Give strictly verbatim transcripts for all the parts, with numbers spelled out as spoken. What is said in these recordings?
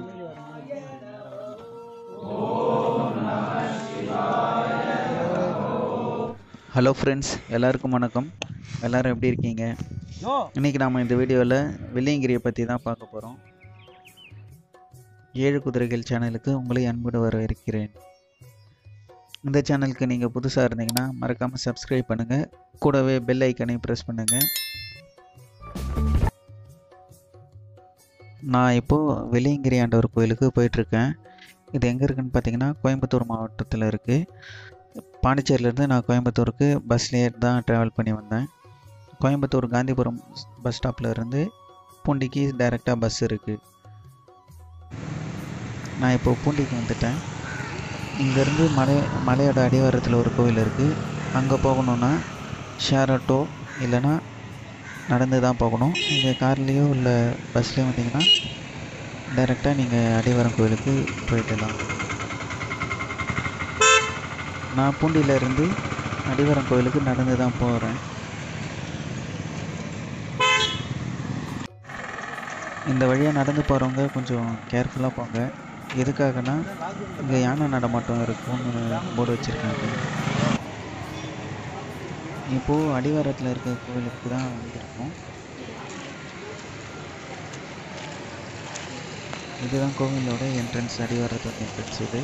Hello friends, எல்லாருக்கும் வணக்கம். எல்லோரும் எப்படி இருக்கீங்க? இன்றைக்கி நாம் இந்த வீடியோவில் வெள்ளியங்கிரியை பற்றி தான் பார்க்க போகிறோம். ஏழு குதிரைகள் சேனலுக்கு உங்களை அன்போடு வரவேற்கிறேன். இந்த சேனலுக்கு நீங்கள் புதுசாக இருந்தீங்கன்னா மறக்காமல் சப்ஸ்கிரைப் பண்ணுங்கள், கூடவே பெல் ஐக்கனையும் ப்ரெஸ் பண்ணுங்கள். நான் இப்போது வெள்ளியங்கிரி ஆண்டவர் கோயிலுக்கு போயிட்டுருக்கேன். இது எங்கே இருக்குதுன்னு பார்த்தீங்கன்னா கோயம்புத்தூர் மாவட்டத்தில் இருக்குது. பாண்டிச்சேரியிலேருந்து நான் கோயம்புத்தூருக்கு பஸ்லேயே தான் ட்ராவல் பண்ணி வந்தேன். கோயம்புத்தூர் காந்திபுரம் பஸ் ஸ்டாப்பில் இருந்து பூண்டிக்கு டைரெக்டாக பஸ் இருக்குது. நான் இப்போது பூண்டிக்கு வந்துட்டேன். இங்கேருந்து மலை மலையோட அடிவாரத்தில் ஒரு கோவில் இருக்குது. அங்கே போகணுன்னா ஷேர் ஆட்டோ இல்லைன்னா நடந்து தான் போகணும். நீங்கள் கார்லேயோ இல்லை பஸ்லேயோ வந்தீங்கன்னா டைரெக்டாக நீங்கள் அடிவாரம் கோவிலுக்கு போயிடலாம். நான் பூண்டியிலேருந்து அடிவாரம் கோவிலுக்கு நடந்து தான் போகிறேன். இந்த வழியாக நடந்து போகிறவங்க கொஞ்சம் கேர்ஃபுல்லாக போங்க. எதுக்காகனா இங்கே யானை நடமாட்டம் இருக்கும்னு போர்டு வச்சுருக்காங்க. இப்போது அடிவாரத்தில் இருக்க கோவிலுக்கு தான் வந்திருக்கோம். இதுதான் கோவிலோட என்ட்ரன்ஸ், அடிவாரத்தோட என்ட்ரன்ஸ் இது.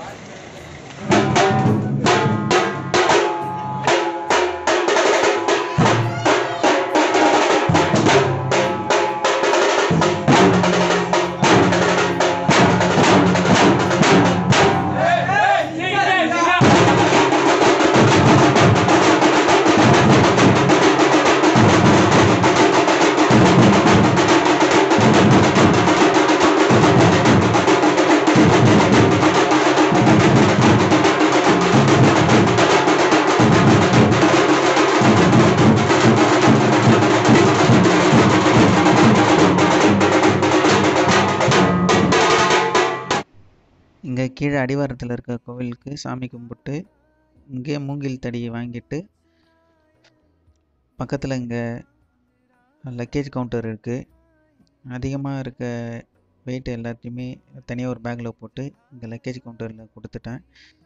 இங்கே கீழே அடிவாரத்தில் இருக்க கோவிலுக்கு சாமி கும்பிட்டு இங்கே மூங்கில் தடியை வாங்கிட்டு பக்கத்தில் இங்கே லக்கேஜ் கவுண்டர் இருக்குது. அதிகமாக இருக்க வெயிட் எல்லாத்தையுமே தனியாக ஒரு பேக்கில் போட்டு இங்கே லக்கேஜ் கவுண்டரில் கொடுத்துட்டேன்.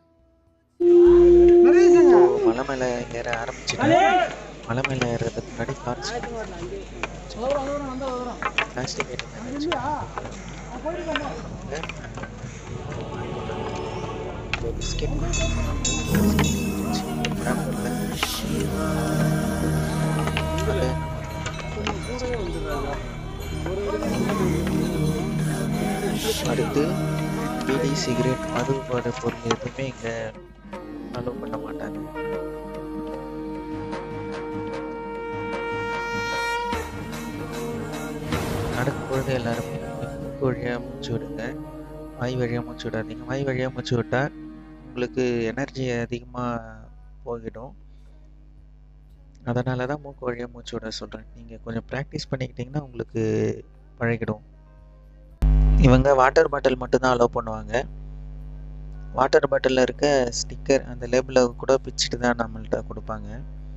மலை மேலே ஏற ஆரம்பிச்சுட்டேன். மலை மேலே ஏறுறதுக்கு முன்னாடி பிளாஸ்டிக் பிஸ்கெட் அடுத்து பீடி, சிகரெட், மதுபான பொருள் எதுவுமே இங்கே அலோவ் பண்ண மாட்டாங்க. நடக்கும்பொழுது எல்லாருமே மூக்கு வழியாக மூச்சு விடுங்க, வாய் வழியாக மூச்சு விடாதீங்க. வாய் வழியாக மூச்சு விட்டால் உங்களுக்கு எனர்ஜி அதிகமாக போயிடும். அதனால தான் மூக்கு வழியாக மூச்சு விட சொல்கிறேன். நீங்கள் கொஞ்சம் ப்ராக்டிஸ் பண்ணிக்கிட்டிங்கன்னா உங்களுக்கு பழகிடும். இவங்க வாட்டர் பாட்டில் மட்டும்தான் அலோவ் பண்ணுவாங்க. வாட்டர் பாட்டிலில் இருக்க ஸ்டிக்கர் அந்த லேபிளை கூட பிச்சுட்டு தான் நம்மள்கிட்ட கொடுப்பாங்க.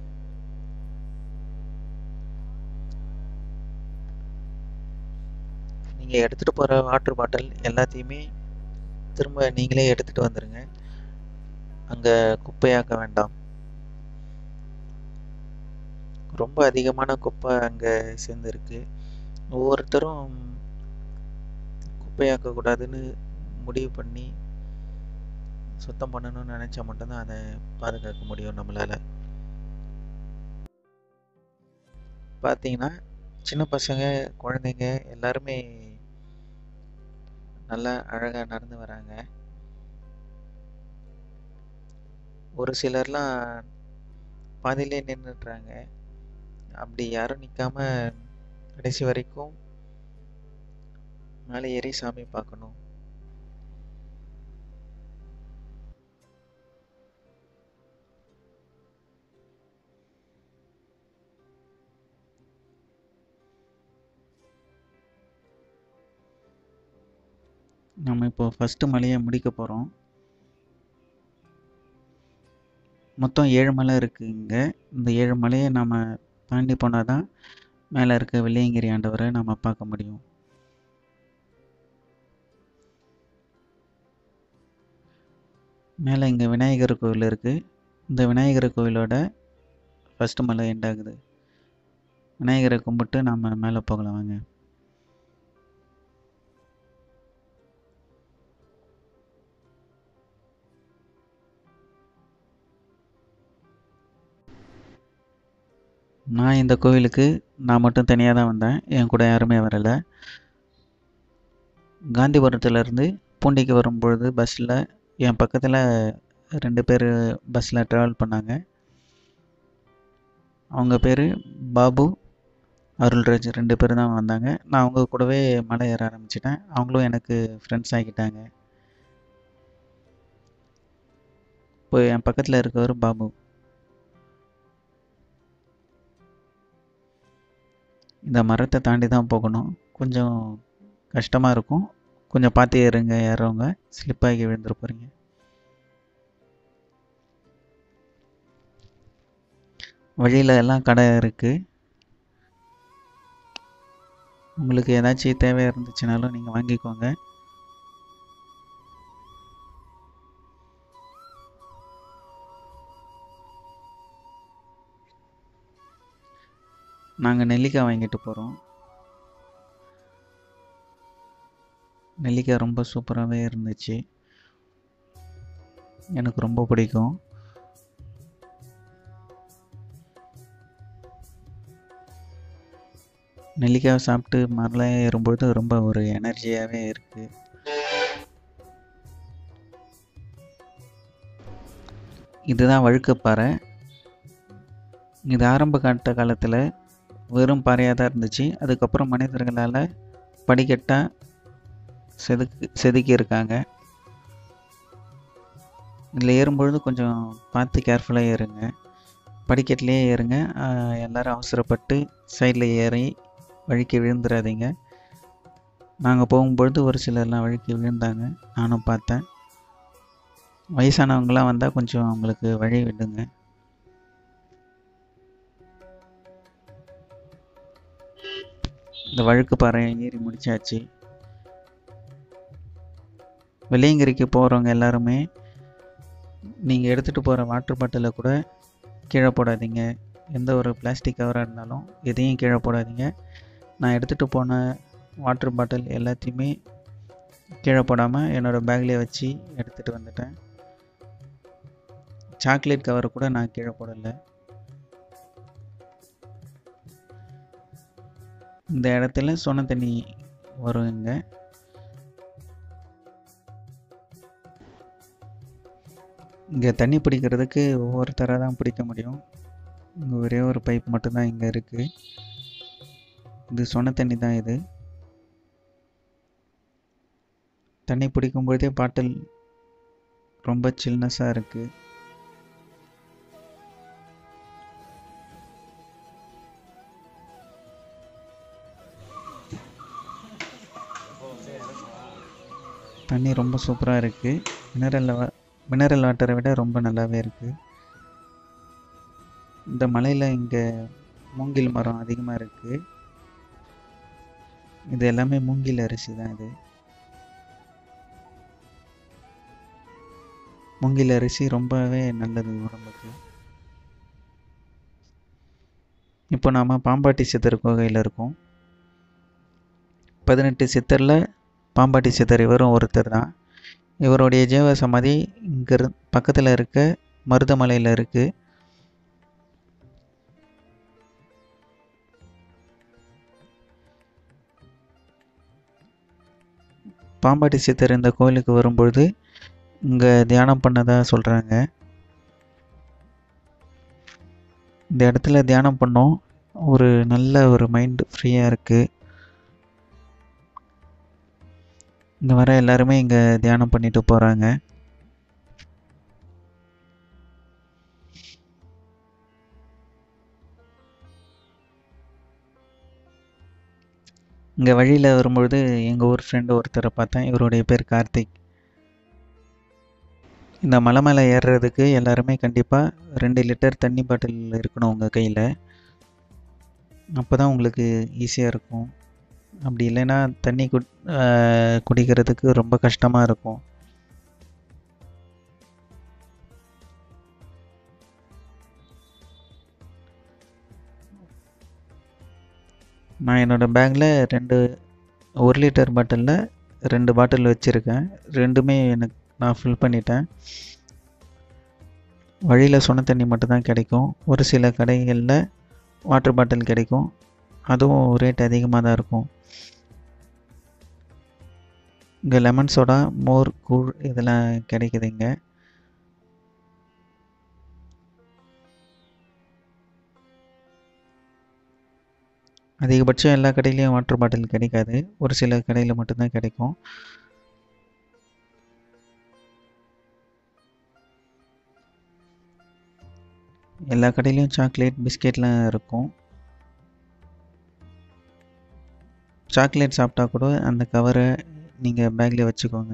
நீங்கள் எடுத்துகிட்டு போகிற வாட்டர் பாட்டில் எல்லாத்தையுமே திரும்ப நீங்களே எடுத்துகிட்டு வந்துடுங்க. அங்கே குப்பையாக்க வேண்டாம். ரொம்ப அதிகமான குப்பை அங்கே சேர்ந்துருக்கு. ஒவ்வொருத்தரும் குப்பையாக்கக்கூடாதுன்னு முடிவு பண்ணி சுத்தம் பண்ணணும்னு நினச்சா மட்டும்தான் அதை பாதுகாக்க முடியும் நம்மளால். பார்த்தீங்கன்னா சின்ன பசங்க, குழந்தைங்க எல்லாருமே நல்லா அழகாக நடந்து வராங்க. ஒரு சிலர்லாம் பாதியிலே நின்றுட்டுறாங்க. அப்படி யாரும் நிற்காம கடைசி வரைக்கும் மேலே ஏறி சாமி பார்க்கணும். நம்ம இப்போ ஃபஸ்ட்டு மலையை முடிக்க போகிறோம். மொத்தம் ஏழு மலை இருக்குது இங்கே. இந்த ஏழு மலையை நம்ம தாண்டி போனால் தான் மேலே இருக்க வெள்ளியங்கிரி ஆண்டவரை நம்ம பார்க்க முடியும். மேலே இங்கே விநாயகர் கோவில் இருக்குது. இந்த விநாயகர் கோவிலோட ஃபஸ்ட்டு மலை எண்ட் ஆகுது. விநாயகரை கும்பிட்டு நாம் மேலே போகலாம் வாங்க. நான் இந்த கோவிலுக்கு நான் மட்டும் தனியாக தான் வந்தேன், என் கூட யாருமே வரலை. காந்திபுரத்துலேருந்து பூண்டிக்கு வரும்பொழுது பஸ்ஸில் என் பக்கத்தில் ரெண்டு பேர் பஸ்ஸில் ட்ராவல் பண்ணாங்க. அவங்க பேர் பாபு, அருள்ராஜ், ரெண்டு பேர் தான் வந்தாங்க. நான் அவங்க கூடவே மலை ஏற ஆரம்பிச்சிட்டேன். அவங்களும் எனக்கு ஃப்ரெண்ட்ஸ் ஆகிட்டாங்க. இப்போ என் பக்கத்தில் இருக்கவர் பாபு. இந்த மரத்தை தாண்டி தான் போகணும். கொஞ்சம் கஷ்டமாக இருக்கும். கொஞ்சம் பார்த்து ஏறுங்க, ஏறவங்க ஸ்லிப்பாகி விழுந்துட போகிறீங்க. வழியில் எல்லாம் கடை இருக்குது. உங்களுக்கு ஏதாச்சும் தேவை இருந்துச்சுனாலும் நீங்கள் வாங்கிக்கோங்க. நாங்கள் நெல்லிக்காய் வாங்கிட்டு போகிறோம். நெல்லிக்காய் ரொம்ப சூப்பராகவே இருந்துச்சு, எனக்கு ரொம்ப பிடிக்கும். நெல்லிக்காய் சாப்பிட்டு மரல ஏறும்பொழுது ரொம்ப ஒரு எனர்ஜியாகவே இருக்குது. இதுதான் வழுக்குப்பாறை. இது ஆரம்ப காட்ட காலத்தில் வெறும் பாறையாக தான் இருந்துச்சு. அதுக்கப்புறம் மனிதர்களால் படிக்கட்டாக செதுக்கு செதுக்கி இருக்காங்க. இதில் ஏறும்பொழுது கொஞ்சம் பார்த்து கேர்ஃபுல்லாக ஏறுங்க. படிக்கட்டிலே ஏறுங்க. எல்லோரும் அவசரப்பட்டு சைடில் ஏறி வழுக்கி விழுந்துடாதீங்க. நாங்கள் போகும்பொழுது ஒரு சிலர்லாம் வழுக்கி விழுந்தாங்க, நானும் பார்த்தேன். வயசானவங்களாம் வந்தால் கொஞ்சம் அவங்களுக்கு வழி விடுங்க. இந்த வழுக்கு பாறை ஏறி முடிச்சாச்சு. வெள்ளையங்கிரிக்கு போகிறவங்க எல்லாருமே நீங்கள் எடுத்துகிட்டு போகிற வாட்டர் பாட்டிலை கூட கீழே போடாதீங்க. எந்த ஒரு பிளாஸ்டிக் கவராக இருந்தாலும் எதையும் கீழே போடாதீங்க. நான் எடுத்துகிட்டு போன வாட்டர் பாட்டில் எல்லாத்தையுமே கீழே போடாமல் என்னோடய பேக்லேயே வச்சு எடுத்துகிட்டு வந்துட்டேன். சாக்லேட் கவரை கூட நான் கீழே போடலை. இந்த இடத்துல சொன்ன தண்ணி வருங்க. இங்கே தண்ணி பிடிக்கிறதுக்கு ஒவ்வொருத்தராக தான் பிடிக்க முடியும். இங்கே ஒரே ஒரு பைப் மட்டும்தான் இங்கே இருக்குது. இது சொன்ன தண்ணி தான். இது தண்ணி பிடிக்கும்போதே பாட்டில் ரொம்ப சில்னஸாக இருக்குது. தண்ணி ரொம்ப சூப்பராக இருக்குது. மினரல் மினரல் வாட்டரை விட ரொம்ப நல்லாவே இருக்குது. இந்த மலையில் இங்கே மூங்கில் மரம் அதிகமாக இருக்குது. இது எல்லாமே மூங்கில் அரிசி தான். இது மூங்கில் அரிசி ரொம்பவே நல்லது உடம்புக்கு. இப்போ நாம் பாம்பாட்டி சித்தர் கோகையில் இருக்கோம். பதினெட்டு சித்தரில் பாம்பாட்டி சித்தர் இவரும் ஒருத்தர் தான். இவருடைய ஜீவ சமாதி இங்கே பக்கத்தில் இருக்க மருதமலையில் இருக்குது. பாம்பாட்டி சித்தர் இந்த கோயிலுக்கு வரும்பொழுது இங்கே தியானம் பண்ணதாக சொல்கிறாங்க. இந்த இடத்துல தியானம் பண்ணோம், ஒரு நல்ல ஒரு மைண்ட் ஃப்ரீயாக இருக்குது. இங்கே வர எல்லாருமே இங்கே தியானம் பண்ணிட்டு போகிறாங்க. இங்கே வழியில் வரும்பொழுது எங்கள் ஊர் ஃப்ரெண்டு ஒருத்தரை பார்த்தேன். இவருடைய பேர் கார்த்திக். இந்த மலை மேலே ஏறுறதுக்கு எல்லாருமே கண்டிப்பாக ரெண்டு லிட்டர் தண்ணி பாட்டில் இருக்கணும் உங்கள் கையில். அப்போ தான் உங்களுக்கு ஈஸியாக இருக்கும். அப்படி இல்லைன்னா தண்ணி குட் குடிக்கிறதுக்கு ரொம்ப கஷ்டமாக இருக்கும். நான் என்னோடய பேக்கில் ரெண்டு ஒரு லிட்டர் பாட்டிலில் ரெண்டு பாட்டில் வச்சுருக்கேன். ரெண்டுமே எனக்கு நான் ஃபில் பண்ணிட்டேன். வழியில் சுன தண்ணி மட்டும்தான் கிடைக்கும். ஒரு சில கடைகளில் வாட்டர் பாட்டில் கிடைக்கும். அதுவும் ரேட் அதிகமாக தான் இருக்கும். இங்கே லெமன் சோடா, மோர், கூழ் இதெல்லாம் கிடைக்குதுங்க. அதிகபட்சம் எல்லா கடையிலையும் வாட்டர் பாட்டில் கிடைக்காது. ஒரு சில கடையில் மட்டும்தான் கிடைக்கும். எல்லா கடையிலையும் சாக்லேட், பிஸ்கெட்லாம் இருக்கும். சாக்லேட் சாப்பிட்டா கூட அந்த கவரை நீங்கள் பேக்கில் வச்சுக்கோங்க.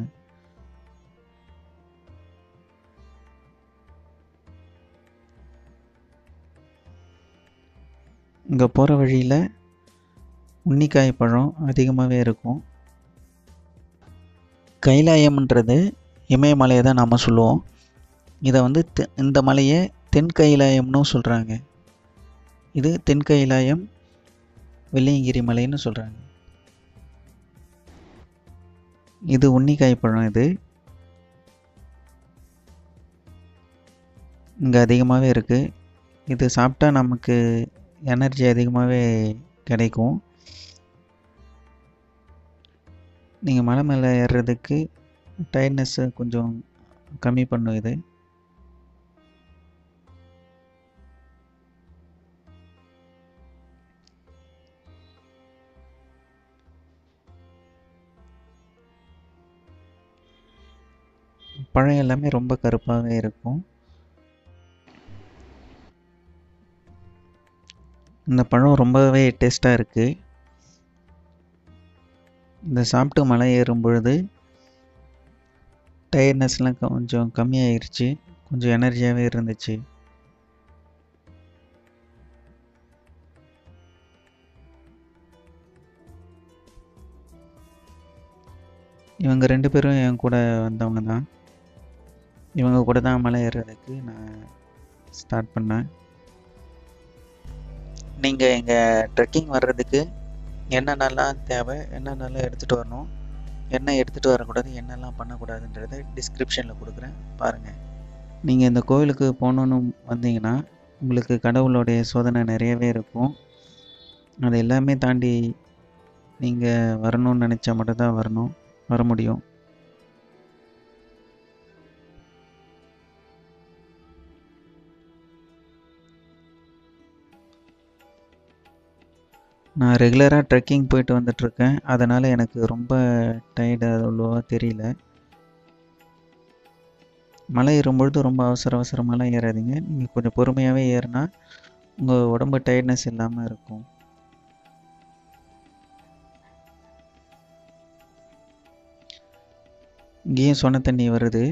இங்கே போகிற வழியில் உன்னிக்காய் பழம் அதிகமாகவே இருக்கும். கைலாயம்ன்றது இமயமலையை தான் நாம் சொல்லுவோம். இதை வந்து இந்த மலையை தென் கைலாயம்னு சொல்கிறாங்க. இது தென் கைலாயம், வெள்ளியங்கிரி மலைன்னு சொல்கிறாங்க. இது உன்னிக்காய் பழம். இது இங்கே அதிகமாகவே இருக்குது. இது சாப்பிட்டா நமக்கு எனர்ஜி அதிகமாகவே கிடைக்கும். நீங்கள் மலை மேலே ஏறுறதுக்கு டயர்ட்னஸ்ஸை கொஞ்சம் கம்மி பண்ணும் இது. பழம் எல்லாமே ரொம்ப கருப்பாகவே இருக்கும். இந்த பழம் ரொம்பவே டேஸ்ட்டாக இருக்குது. இந்த சாப்பிட்டு மலை ஏறும் பொழுது டயர்ட்னஸ்லாம் கொஞ்சம் கம்மியாயிருச்சு. கொஞ்சம் எனர்ஜியாகவே இருந்துச்சு. இவங்க ரெண்டு பேரும் என் கூட வந்தவங்க தான். இவங்க கூட தான் மலை ஏறுறதுக்கு நான் ஸ்டார்ட் பண்ணேன். நீங்கள் எங்கள் ட்ரெக்கிங் வர்றதுக்கு என்னென்னலாம் தேவை, என்னென்னலாம் எடுத்துகிட்டு வரணும், என்ன எடுத்துகிட்டு வரக்கூடாது, என்னெல்லாம் பண்ணக்கூடாதுன்றதை டிஸ்கிரிப்ஷனில் கொடுக்குறேன், பாருங்கள். நீங்கள் இந்த கோவிலுக்கு போகணுன்னு வந்தீங்கன்னா உங்களுக்கு கடவுளுடைய சோதனை நிறையவே இருக்கும். அது எல்லாமே தாண்டி நீங்கள் வரணும்னு நினச்சா மட்டும்தான் வரணும் வர முடியும். நான் ரெகுலராக ட்ரெக்கிங் போயிட்டு வந்துட்டுருக்கேன். அதனால் எனக்கு ரொம்ப டயர்டு அவ்வளோவா தெரியல. மலை ஏறும்பொழுது ரொம்ப அவசர அவசரமாலாம் ஏறாதீங்க. நீங்கள் கொஞ்சம் பொறுமையாகவே ஏறினா உங்கள் உடம்பு டயர்ட்னஸ் இல்லாமல் இருக்கும். இங்கேயும் சொன தண்ணி வருது.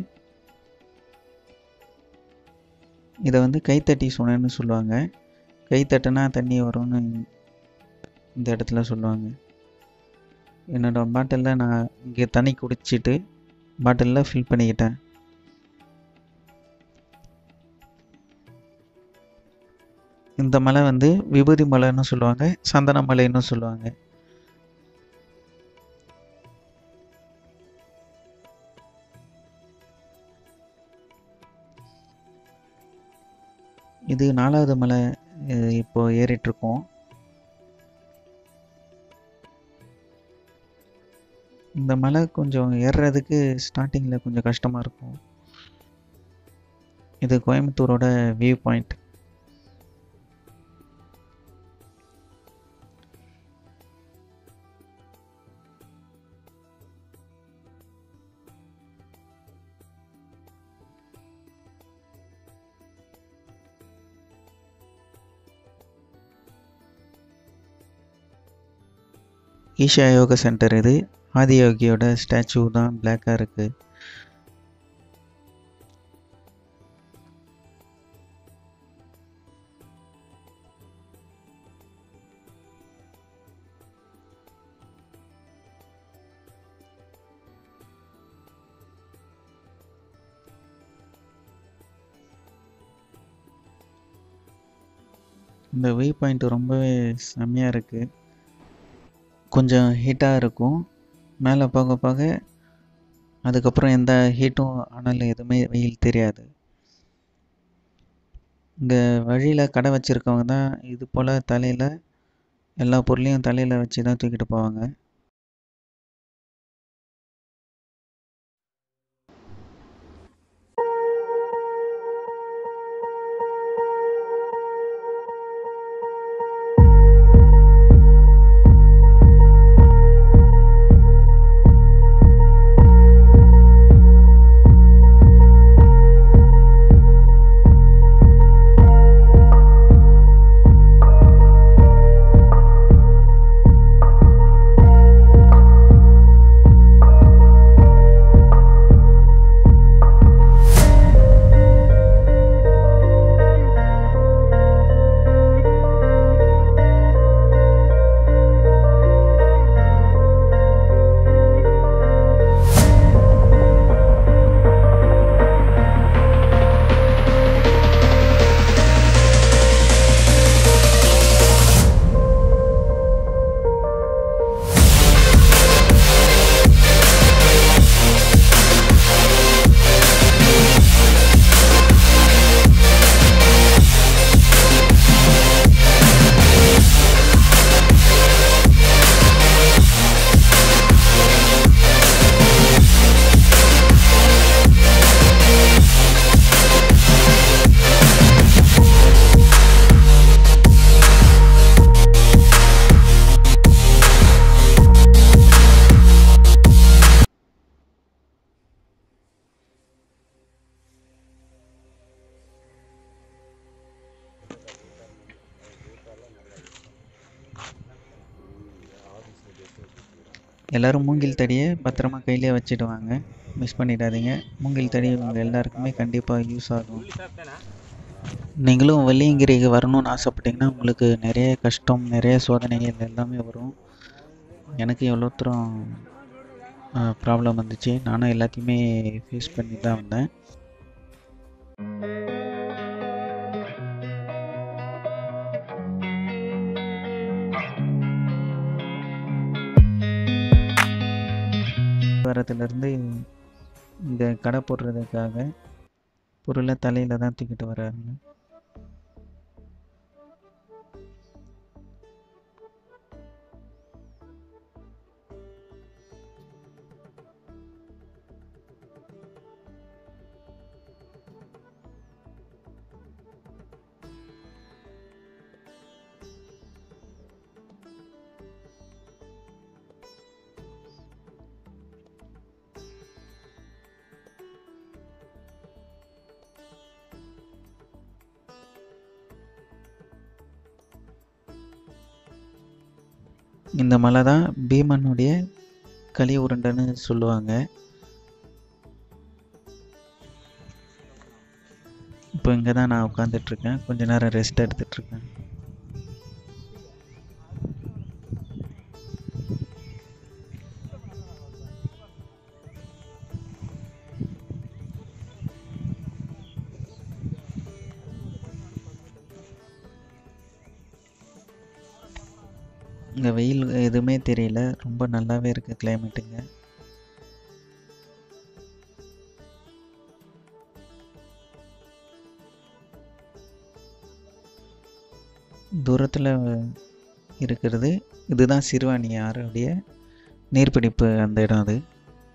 இதை வந்து கைத்தட்டி சுனைன்னு சொல்லுவாங்க. கைத்தட்டினா தண்ணி வரும்னு இந்த இடத்துல சொல்லுவாங்க. என்னோடய பாட்டிலில் நான் இங்கே தண்ணி குடிச்சிட்டு பாட்டிலில் ஃபில் பண்ணிக்கிட்டேன். இந்த மலை வந்து விபூதி மலைன்னு சொல்லுவாங்க, சந்தன மலைன்னு சொல்லுவாங்க. இது நாலாவது மலை இப்போ ஏறிட்டுருக்கோம். இந்த மலை கொஞ்சம் ஏறுறதுக்கு ஸ்டார்டிங்கில் கொஞ்சம் கஷ்டமாக இருக்கும். இது கோயம்புத்தூரோட view point. Isha yoga centre. இது ஆதியோகியோட ஸ்டாச்சு தான் பிளாக்காக இருக்குது. இந்த வியூ பாயிண்ட் ரொம்பவே செம்மையாக இருக்குது. கொஞ்சம் ஹீட்டாக இருக்கும். மேலே போக போக அதுக்கப்புறம் எந்த ஹீட்டும் அனல் எதுவுமே வெயில் தெரியாது. இங்கே வழியில் கடை வச்சுருக்கவங்க தான் இது போல் தலையில் எல்லா பொருளையும் தலையில் வச்சு தான் தூக்கிட்டு போவாங்க. எல்லோரும் மூங்கில் தடியை பத்திரமா கையிலே வச்சுட்டு வாங்க, மிஸ் பண்ணிடாதீங்க. மூங்கில் தடி உங்கள் எல்லாருக்குமே கண்டிப்பாக யூஸ் ஆகும். நீங்களும் வெள்ளியங்கிரிக்கு வரணும்னு ஆசைப்பட்டீங்கன்னா உங்களுக்கு நிறைய கஷ்டம், நிறைய சோதனைகள் எல்லாமே வரும். எனக்கு எவ்வளோ தூரம் ப்ராப்ளம் வந்துச்சு, நானும் எல்லாத்தையுமே ஃபேஸ் பண்ணி தான் வந்தேன். வரத்துலேருந்து இந்த கடை போடுறதுக்காக பொருளை தலையில் தான் தூக்கிட்டு வர்றாங்க. இந்த மலை தான் பீமனுடைய களி உருண்டைன்னு சொல்லுவாங்க. இப்போ இங்கே தான் நான் உட்காந்துட்ருக்கேன், கொஞ்ச நேரம் ரெஸ்ட் எடுத்துட்ருக்கேன். இங்கே வெயில் எதுவுமே தெரியல, ரொம்ப நல்லாவே இருக்குது கிளைமேட்டுங்க. தூரத்தில் இருக்கிறது இதுதான் சிறுவாணி ஆறுடைய நீர்பிடிப்பு அந்த இடம். அது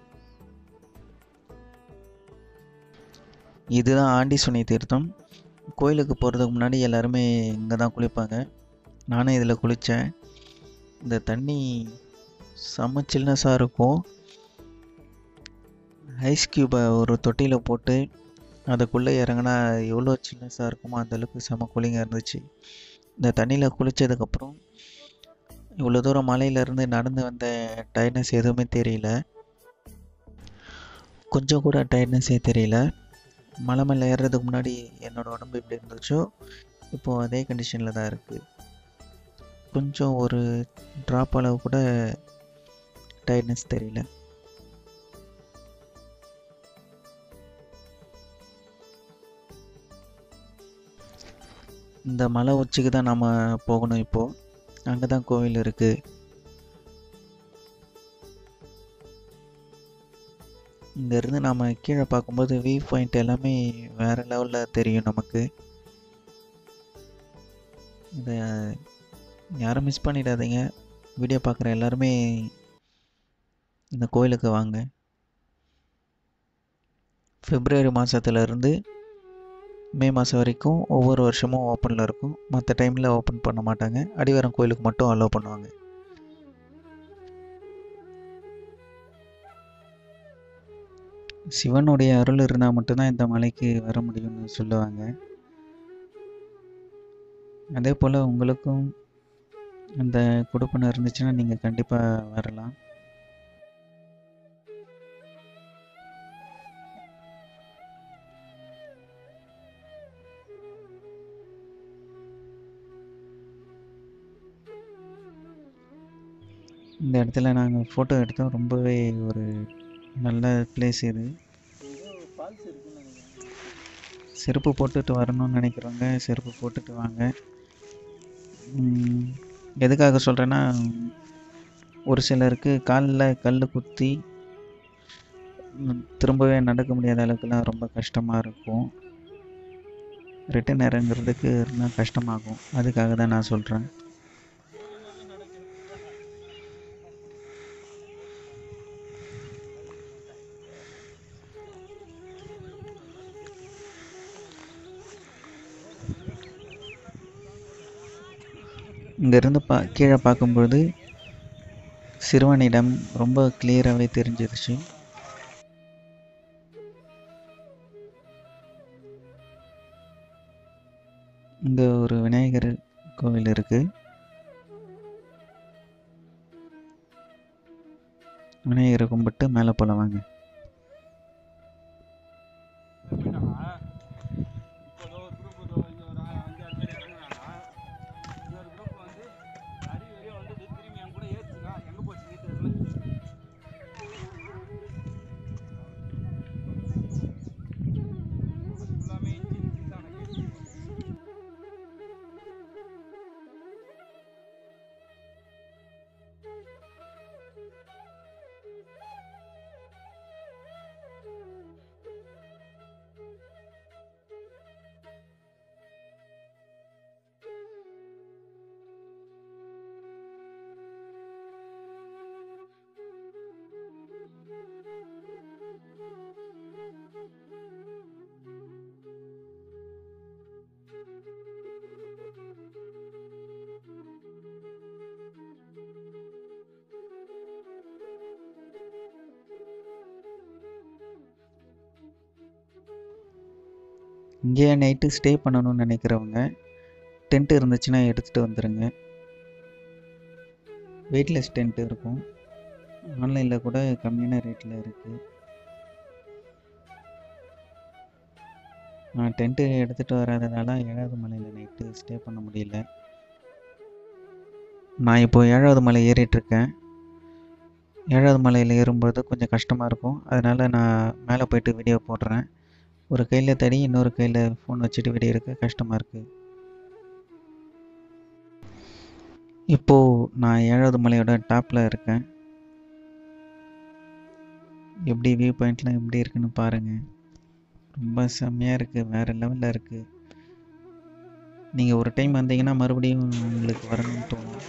இதுதான் ஆண்டிசுனை தீர்த்தம். கோயிலுக்கு போகிறதுக்கு முன்னாடி எல்லாருமே இங்கே தான் குளிப்பாங்க. நானும் இதில் குளித்தேன். இந்த தண்ணி செம்ம சில்னஸாக இருக்கும். ஐஸ் க்யூபை ஒரு தொட்டியில் போட்டு அதுக்குள்ளே இறங்கினா எவ்வளோ சில்னஸாக இருக்குமோ அந்தளவுக்கு செம்ம கூலிங்காக இருந்துச்சு. இந்த தண்ணியில் குளித்ததுக்கப்புறம் இவ்வளோ தூரம் மலையிலேருந்து நடந்து வந்த டயர்ட்னஸ் எதுவுமே தெரியல, கொஞ்சம் கூட டயர்ட்னஸே தெரியல. மலை மேலே ஏறுறதுக்கு முன்னாடி என்னோடய உடம்பு எப்படி இருந்துச்சோ இப்போது அதே கண்டிஷனில் தான் இருக்குது. கொஞ்சம் ஒரு ட்ராப் அளவு கூட டயர்ட்னஸ் தெரியல. இந்த மலை உச்சிக்கு தான் நம்ம போகணும். இப்போது அங்கே தான் கோவில் இருக்குது. இங்கேருந்து நாம் கீழே பார்க்கும்போது வியூ பாயிண்ட் எல்லாமே வேறு லெவலில் தெரியும் நமக்கு. இதை யாரும் மிஸ் பண்ணிடாதீங்க. வீடியோ பார்க்குற எல்லாருமே இந்த கோயிலுக்கு வாங்க. பிப்ரவரி மாதத்துலேருந்து மே மாதம் வரைக்கும் ஒவ்வொரு வருஷமும் ஓப்பனில் இருக்கும். மற்ற டைமில் ஓப்பன் பண்ண மாட்டாங்க. அடிவாரம் கோயிலுக்கு மட்டும் அலோவ் பண்ணுவாங்க. சிவனுடைய அருள் இருந்தால் மட்டும்தான் இந்த மலைக்கு வர முடியும்னு சொல்லுவாங்க. அதே போல் உங்களுக்கும் அந்த கொடுப்பனை இருந்துச்சுன்னா நீங்கள் கண்டிப்பாக வரலாம். இந்த இடத்துல நாங்கள் ஃபோட்டோ எடுத்தோம். ரொம்பவே ஒரு நல்ல பிளேஸ் இது. செருப்பு போட்டுட்டு வரணும்னு நினைக்கிறவங்க செருப்பு போட்டுட்டு வாங்க. எதுக்காக சொல்கிறேன்னா, ஒரு சிலருக்கு காலில் கல் குத்தி திரும்பவே நடக்க முடியாத அளவுக்குலாம் ரொம்ப கஷ்டமாக இருக்கும். ரிட்டன் இறங்குறதுக்கு இருந்தால் கஷ்டமாகும். அதுக்காக தான் நான் சொல்கிறேன். இங்கேருந்து பா கீழே பார்க்கும்பொழுது சிறுவனிடம் ரொம்ப கிளியராகவே தெரிஞ்சிருச்சு. இங்கே ஒரு விநாயகர் கோவில் இருக்குது. விநாயகரை கும்பிட்டு மேலே போகலாம் வாங்க. இங்கேயே நைட்டு ஸ்டே பண்ணணும்னு நினைக்கிறவங்க டென்ட் இருந்துச்சுன்னா எடுத்துகிட்டு வந்துடுங்க. வெயிட்லெஸ் டென்ட் இருக்கும். ஆன்லைனில் கூட கம்மியான ரேட்டில் இருக்குது. நான் டென்ட்டு எடுத்துகிட்டு வராதனால ஏழாவது மலையில் நைட்டு ஸ்டே பண்ண முடியல. நான் இப்போது ஏழாவது மலை ஏறிட்டுருக்கேன். ஏழாவது மலையில் ஏறும்போது கொஞ்சம் கஷ்டமாக இருக்கும். அதனால் நான் மேலே போய்ட்டு வீடியோ போடுறேன். ஒரு கையில் தடி இன்னொரு கையில் ஃபோன் வச்சுட்டு வீடியோ எடுக்க கஷ்டமாக இருக்குது. இப்போது நான் ஏழாவது மலையோட டாப்பில் இருக்கேன். எப்படி வியூ பாயிண்ட்லாம் எப்படி இருக்குன்னு பாருங்கள். ரொம்ப செம்மையாக இருக்குது. வேறு லெவலில் இருக்குது. நீங்கள் ஒரு டைம் வந்தீங்கன்னா மறுபடியும் உங்களுக்கு வரணும்னு தோணும்.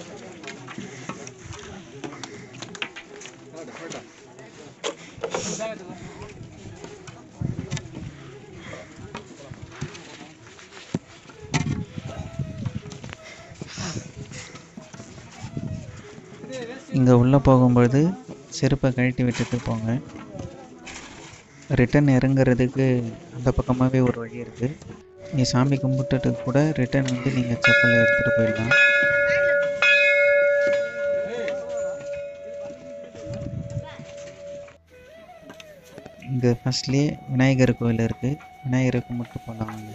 இங்கே உள்ளே போகும்பொழுது செருப்பை கழட்டி விட்டுட்டு போங்க. ரிட்டன் இறங்குறதுக்கு அந்த பக்கமாகவே ஒரு வழி இருக்குது. நீ சாமி கும்பிட்டுட்டு கூட ரிட்டன் வந்து நீங்கள் செப்பலை எடுத்துகிட்டு போயிடலாம். இங்கே ஃபஸ்ட்லேயே விநாயகர் கோயில் இருக்குது. விநாயகரை கும்பிட்டு போகலாம் வாங்க.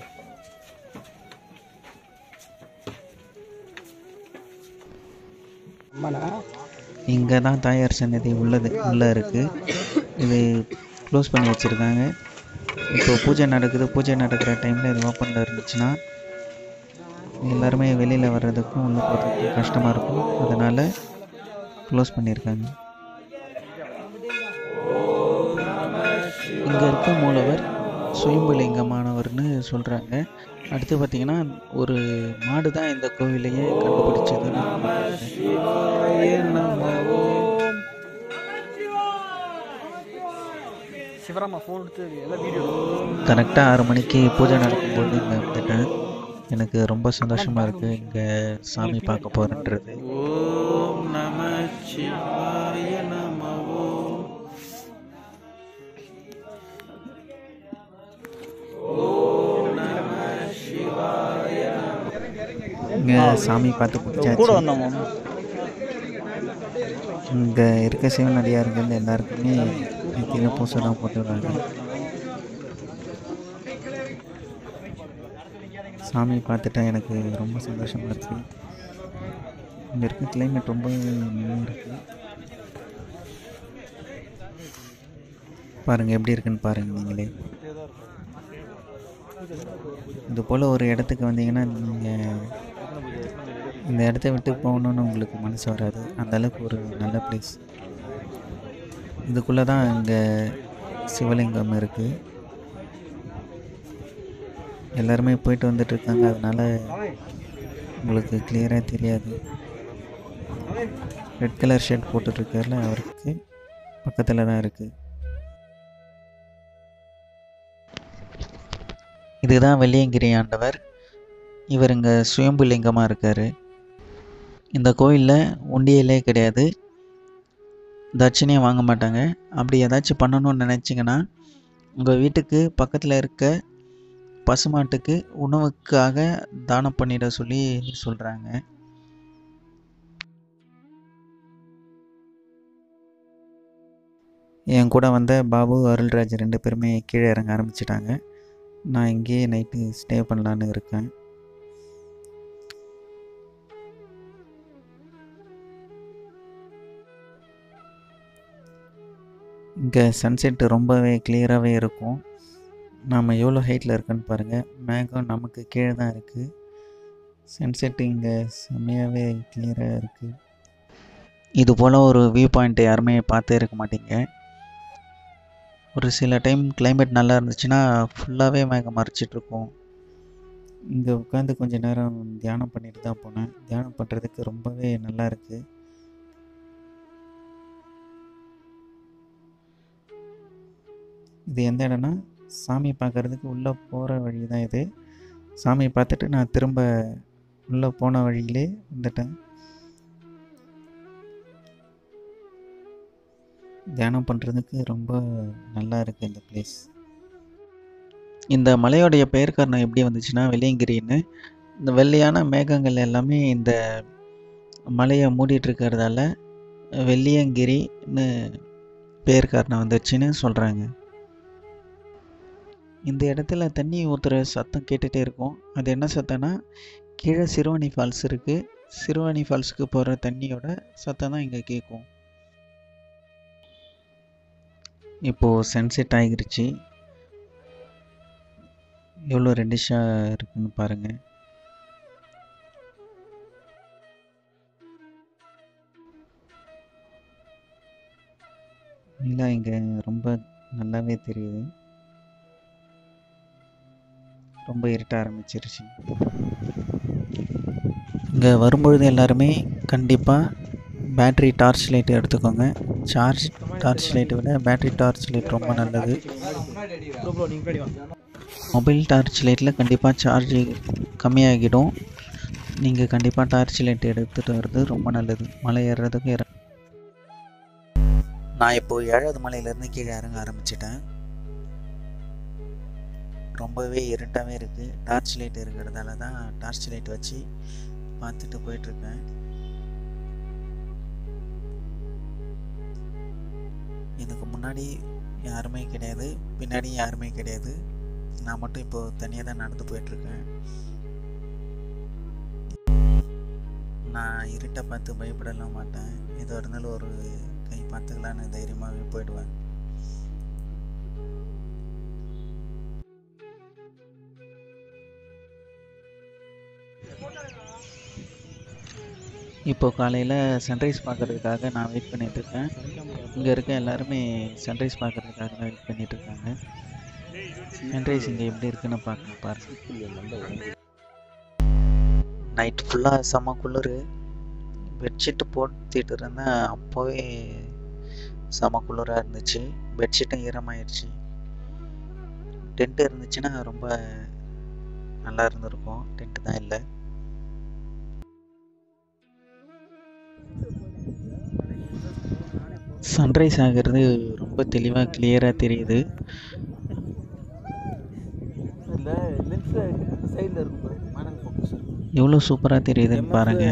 இங்கே தான் தாயார் சன்னதி உள்ளது உள்ளே இருக்குது. இது க்ளோஸ் பண்ணி வச்சுருக்காங்க. இப்போ பூஜை நடக்குது. பூஜை நடக்கிற டைமில் இது ஓப்பனில் இருந்துச்சுன்னா எல்லாருமே வெளியில் வர்றதுக்கும் உள்ளே போகிறதுக்கும் கஷ்டமாக இருக்கும். அதனால் க்ளோஸ் பண்ணியிருக்காங்க. இங்கே இருக்க மூலவர் சுயம்புலிங்கமானவர்னு சொல்கிறாங்க. அடுத்து பார்த்திங்கன்னா ஒரு மாடு தான் இந்த கோவிலையே கண்டுபிடிச்சதுன்னு கரெக்டாக ஆறு மணிக்கு பூஜை நடக்கும்போது இங்கே வந்துட்டேன். எனக்கு ரொம்ப சந்தோஷமாக இருக்குது இங்கே சாமி பார்க்க போகிறேன்றது. ஓம் நம சிவாய நம ஓம் நம சிவாய. இங்கே சாமி பார்த்து பிடிச்சாச்சு. இங்கே இருக்க சிவனடியார்கள் எல்லாருக்குமே நெத்தியில பூசெல்லாம் போட்டுடுறாங்க. சாமி பார்த்துட்டா எனக்கு ரொம்ப சந்தோஷமாக இருக்குது. இங்கே இருக்க கிளைமேட் ரொம்ப நல்லா இருக்குது. பாருங்கள் எப்படி இருக்குன்னு பாருங்கள் நீங்களே. இது போல் ஒரு இடத்துக்கு வந்தீங்கன்னா நீங்கள் இந்த இடத்த விட்டு போகணுன்னு உங்களுக்கு மனசு வராது. அந்தளவுக்கு ஒரு நல்ல பிளேஸ். இதுக்குள்ளே தான் இங்கே சிவலிங்கம் இருக்குது. எல்லாருமே போயிட்டு வந்துட்டுருக்காங்க, அதனால் உங்களுக்கு கிளியராக தெரியாது. ரெட் கலர் ஷர்ட் போட்டுட்ருக்காருல அவருக்கு பக்கத்தில் தான் இருக்குது. இதுதான் வெள்ளியங்கிரி ஆண்டவர். இவர் இங்கே சுயம்புலிங்கமாக இருக்கார். இந்த கோயிலில் உண்டியலே கிடையாது, தட்சணையும் வாங்க மாட்டாங்க. அப்படி ஏதாச்சும் பண்ணணும்னு நினச்சிங்கன்னா உங்கள் வீட்டுக்கு பக்கத்தில் இருக்க பசுமாட்டுக்கு உணவுக்காக தானம் பண்ணிட சொல்லி சொல்கிறாங்க. என் கூட வந்த பாபு அருள்ராஜ் ரெண்டு பேருமே கீழே இறங்க ஆரம்பிச்சிட்டாங்க. நான் இங்கேயே நைட்டு ஸ்டே பண்ணலான்னு இருக்கேன். இங்கே சன்செட்டு ரொம்பவே கிளியராகவே இருக்கும். நாம் எவ்வளோ ஹைட்டில் இருக்குன்னு பாருங்கள். மேகம் நமக்கு கீழே தான் இருக்குது. சன்செட்டு இங்கே செம்மையாகவே கிளியராக இருக்குது. இது போல் ஒரு வியூ பாயிண்ட்டை யாருமே பார்த்தே இருக்க மாட்டீங்க. ஒரு சில டைம் கிளைமேட் நல்லா இருந்துச்சுன்னா ஃபுல்லாகவே மேகம் மறைச்சிட்ருக்கோம். இங்கே உட்காந்து கொஞ்சம் நேரம் தியானம் பண்ணிட்டு தான் போனேன். தியானம் பண்ணுறதுக்கு ரொம்பவே நல்லா இருக்குது. இது எந்த இடம்னா சாமி பார்க்குறதுக்கு உள்ளே போகிற வழி தான் இது. சாமி பார்த்துட்டு நான் திரும்ப உள்ளே போன வழியிலே வந்துட்டேன். தியானம் பண்ணுறதுக்கு ரொம்ப நல்லா இருக்குது இந்த பிளேஸ். இந்த மலையோடைய பெயர் காரணம் எப்படி வந்துச்சுன்னா வெள்ளியங்கிரின்னு. இந்த வெள்ளையான மேகங்கள் எல்லாமே இந்த மலையை மூடிட்டு இருக்கிறதால வெள்ளியங்கிரின்னு பெயர் காரணம் வந்துச்சுன்னு சொல்கிறாங்க. இந்த இடத்துல தண்ணி ஊற்றுற சத்தம் கேட்டுகிட்டே இருக்கும். அது என்ன சத்தம்னா கீழே சிறுவாணி ஃபால்ஸ் இருக்குது. சிறுவாணி ஃபால்ஸுக்கு போகிற தண்ணியோட சத்தம் தான் இங்கே கேட்கும். இப்போது சன்செட் ஆகிருச்சு. எவ்வளோ ரெட்டிஷாக இருக்குன்னு பாருங்கள். நிலா இங்கே ரொம்ப நல்லாவே தெரியுது. ரொம்ப இருட்ட ஆரம்பிச்சிருச்சு. இங்கே வரும்பொழுது எல்லாருமே கண்டிப்பாக பேட்ரி டார்ச் லைட் எடுத்துக்கோங்க. சார்ஜ் டார்ச் லைட்டை விட பேட்ரி டார்ச் லைட் ரொம்ப நல்லது. மொபைல் டார்ச் லைட்டில் கண்டிப்பாக சார்ஜ் கம்மியாகிடும். நீங்கள் கண்டிப்பாக டார்ச் லைட் எடுத்துகிட்டு வர்றது ரொம்ப நல்லது. மலை ஏறுறதுக்கு இற நான் இப்போது ஏழாவது மலையிலேருந்து கீழே இறங்க ஆரம்பிச்சிட்டேன். ரொம்பவே இருட்டாகவே இருக்குது. டார்ச் லைட் இருக்கிறதால தான் டார்ச் லைட் வச்சு பார்த்துட்டு போயிட்டுருக்கேன். எனக்கு முன்னாடி யாருமே கிடையாது, பின்னாடி யாருமே கிடையாது. நான் மட்டும் இப்போது தனியாக தான் நடந்து போயிட்டுருக்கேன். நான் இருட்டை பார்த்து பயப்படலாம் மாட்டேன். எதோ இருந்தாலும் ஒரு கை பார்த்துக்கலான்னு தைரியமாகவே போயிடுவேன். இப்போ காலையில் சன்ரைஸ் பார்க்குறதுக்காக நான் வெயிட் பண்ணிகிட்ருக்கேன். இங்கே இருக்க எல்லாருமே சன்ரைஸ் பார்க்குறதுக்காக தான் வெயிட் பண்ணிட்டு இருக்காங்க. சன்ரைஸ் இங்கே எப்படி இருக்குன்னு பார்க்கலாம் பாருங்க. நைட் ஃபுல்லாக செம்ம குளிர். பெட்ஷீட்டு போத்திட்டு இருந்தேன், அப்போவே செம குளிராக இருந்துச்சு. பெட்ஷீட்டும் ஈரமாயிடுச்சு. டென்ட் இருந்துச்சுன்னா ரொம்ப நல்லா இருந்திருக்கும். டென்ட் தான் இல்லை. சன்ரைஸ் ஆகிறது ரொம்ப தெளிவாக கிளியராக தெரியுது. எவ்வளோ சூப்பராக தெரியுதுன்னு பாருங்க.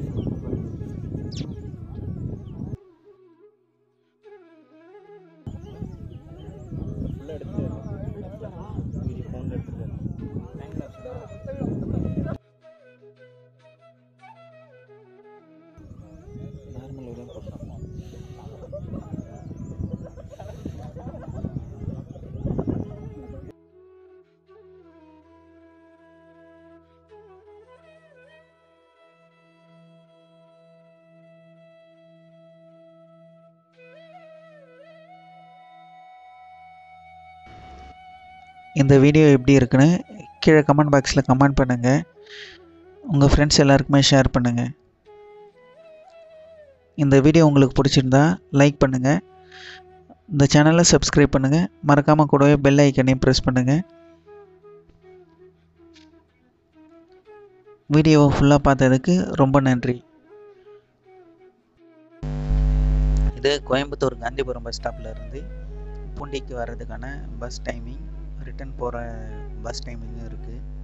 இந்த வீடியோ எப்படி இருக்குன்னு கீழே கமெண்ட் பாக்ஸில் கமெண்ட் பண்ணுங்கள். உங்கள் ஃப்ரெண்ட்ஸ் எல்லாருக்குமே ஷேர் பண்ணுங்கள். இந்த வீடியோ உங்களுக்கு பிடிச்சிருந்தா லைக் பண்ணுங்கள். இந்த சேனலை சப்ஸ்கிரைப் பண்ணுங்கள். மறக்காமல் கூடவே பெல் ஐக்கனையும் ப்ரெஸ் பண்ணுங்கள். வீடியோவை ஃபுல்லாக பார்த்ததுக்கு ரொம்ப நன்றி. இது கோயம்புத்தூர் காந்திபுரம் பஸ் ஸ்டாப்பில் இருந்து பூண்டிக்கு வர்றதுக்கான பஸ் டைமிங், ரிட்டர்ன் போகிற பஸ் டைமிங்கும் இருக்குது.